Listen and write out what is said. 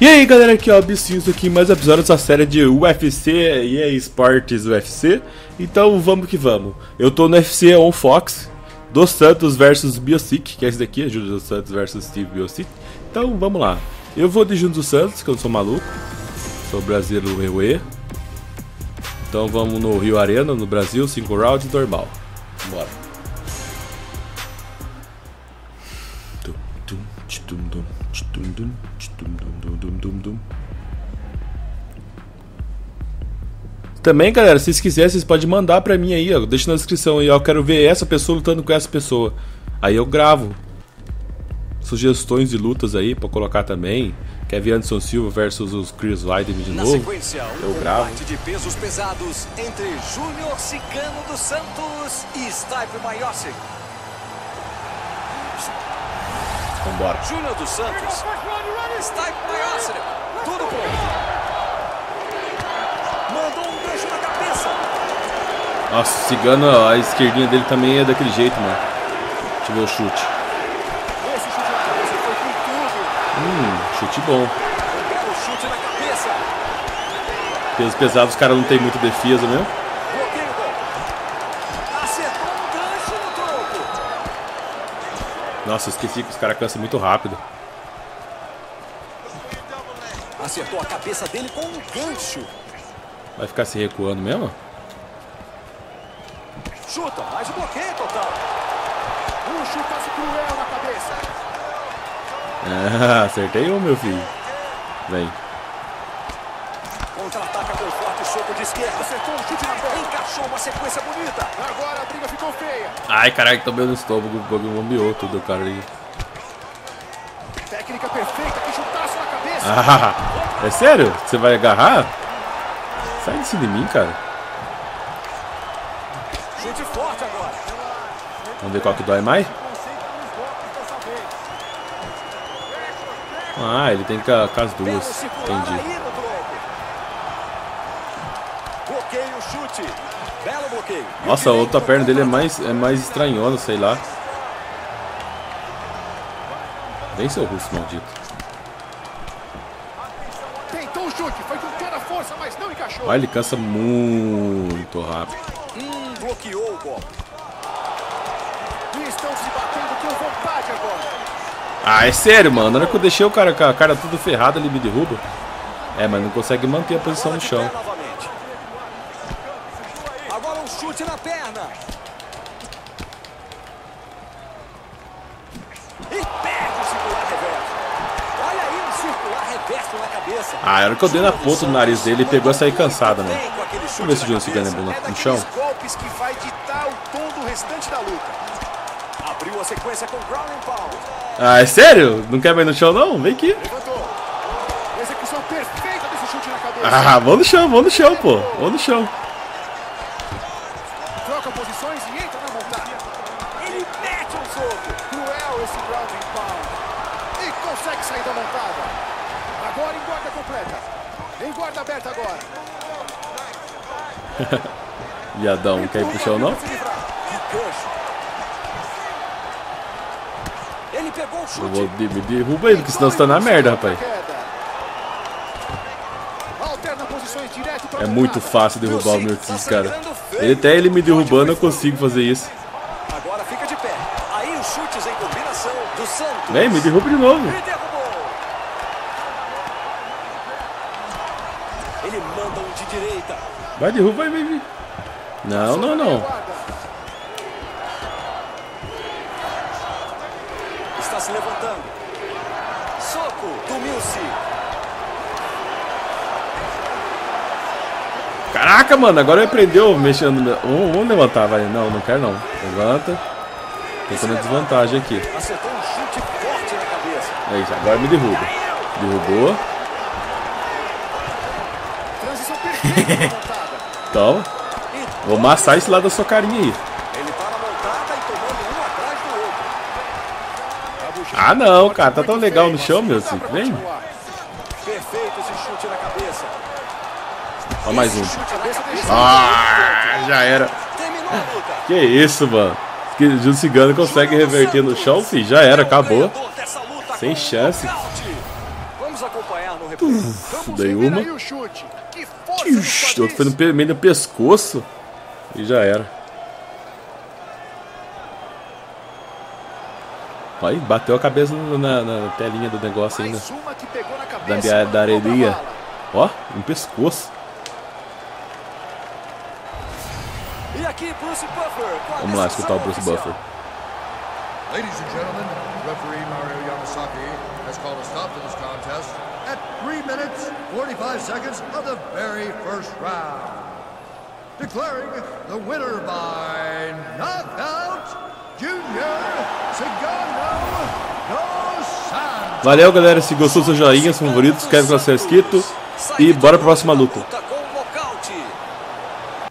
E aí galera, aqui é o Absinho aqui em mais um episódio dessa série de UFC e Esportes UFC. Então vamos que vamos. Eu tô no UFC On Fox, Dos Santos versus Biosic, que é esse daqui, Júlio Dos Santos versus Steve Biosic. Então vamos lá. Eu vou de Júlio dos Santos, que eu não sou maluco, sou brasileiro Reuê. Então vamos no Rio Arena, no Brasil, 5 rounds normal. Bora. Também, galera, se vocês quiserem, vocês podem mandar pra mim aí, ó. Deixa na descrição aí, ó. Eu quero ver essa pessoa lutando com essa pessoa. Aí eu gravo. Sugestões de lutas aí pra colocar também. Kevin Anderson Silva versus os Chris Weidman de novo. Eu gravo. De pesos pesados entre Júnior Cigano dos Santos e Stipe Miocic. Vambora. Júnior dos Santos, Stipe Miocic, tudo pronto. Mandou um gancho na cabeça. Nossa, o Cigano, ó, a esquerdinha dele também é daquele jeito, mano. Deixa eu ver o chute. Esse chute na cabeça foi com tudo. Chute bom. Um belo chute na cabeça. Pesos pesados, os caras não tem muita defesa mesmo. Bloqueio o golpe. Acertou um gancho no tronco. Nossa, eu esqueci que os caras cansam muito rápido. Acertou a cabeça dele com um gancho. Vai ficar se recuando mesmo? Chuta, mas o bloqueio total. Um chutaço cruel na cabeça. Ah, acertei um, meu filho. Vem. Contra-ataca com forte soco de esquerda. Acertou um chute na perna. Encaixou uma sequência bonita. Agora a briga ficou feia. Ai, caralho, tomei no estômago, o bagulho bombeou tudo, cara ali. Técnica perfeita, que chutaço na cabeça. Ah, é sério? Você vai agarrar? Sai de cima de mim, cara. Chute forte agora. Vamos ver qual que dói mais? Ah, ele tem que com as duas. Entendi. Bloqueio, chute. Belo bloqueio. Nossa, a outra perna dele é mais estranhona, sei lá. Vem, seu russo maldito. Tentou o chute, foi com toda a força, mas não encaixou. Olha, ele cansa muito rápido. Bloqueou o golpe. E estão se batendo com vontade agora. Ah, é sério, mano. Na hora que eu deixei o cara com a cara tudo ferrada, ele me derruba. É, mas não consegue manter a posição no chão. Novamente. Agora um chute na perna. E perde o circular reverso. Olha aí um circular reverso na cabeça. Ah, a hora que eu dei na ponta do nariz dele, ele pegou a sair cansada, mano. Vamos ver se o Júnior Cigano é bom no chão. Golpes que vai ditar o tom do restante da luta. Abriu a sequência com ground and pound. Ah, é sério? Não quer mais no chão, não? Vem aqui. Levantou. Execução perfeita desse chute na cabeça. Ah, vamos no chão, pô. Vamos no chão. Troca posições e entra na montada. Ele mete um soco. Cruel esse ground and pound. E consegue sair da montada. Agora em guarda completa. Em guarda aberta agora. Viadão, não quer ir pro chão, não? Que gancho. Ele pegou o Eu chute. vou me derrubar ele, porque senão você tá na merda, rapaz. Alterna posições direto pra É muito montada. fácil derrubar o meu Tis, cara. Ele me derrubando, eu consigo fazer isso. Agora fica de pé. Aí os chutes em combinação do Santos. Vem, me derruba de novo. Ele derrubou. Ele manda um de direita. Vai, derruba, vai. Não. Está se levantando. Soco do Milce. Caraca, mano, agora ele aprendeu mexendo. Vamos levantar, vai. Não quero não. Levanta. Tô tendo desvantagem aqui. Acertou um chute forte na cabeça. É isso, agora me derruba. Derrubou. Transição perfeita na montada. Então, vou amassar esse lado da sua carinha aí. Ele tá na montada e tomando um atrás do outro. Ah, não, cara. Tá tão legal no chão, meu. Assim. Vem. Perfeito esse chute na cabeça. Ó, mais um. Chute na cabeça. Ah, já era. Terminou a luta. Que isso, mano. Que o Júnior Cigano consegue reverter no chão, filho. Já era, acabou. Sem chance. Vamos acompanhar no replay. Vamos Dei ver uma. aí o chute. Que força nos O outro foi quadris. no meio do pescoço. E já era. Aí, bateu a cabeça na telinha do negócio ainda. Mais uma que pegou na cabeça, Da mandou areia. pra bala. Ó, no pescoço. E aqui, Bruce Buffer. com a Vamos lá decisão escutar o Bruce oficial. Buffer. Ladies and gentlemen, referee Mario Yamasaki has called a stop to this contest at 3 minutes, 45 seconds of the very first round. Declaring the winner by knockout, Junior Cigano dos Santos. Valeu, galera. Se gostou, seu joinha, favoritos, inscreve no canal se é inscrito. E bora pra próxima luta.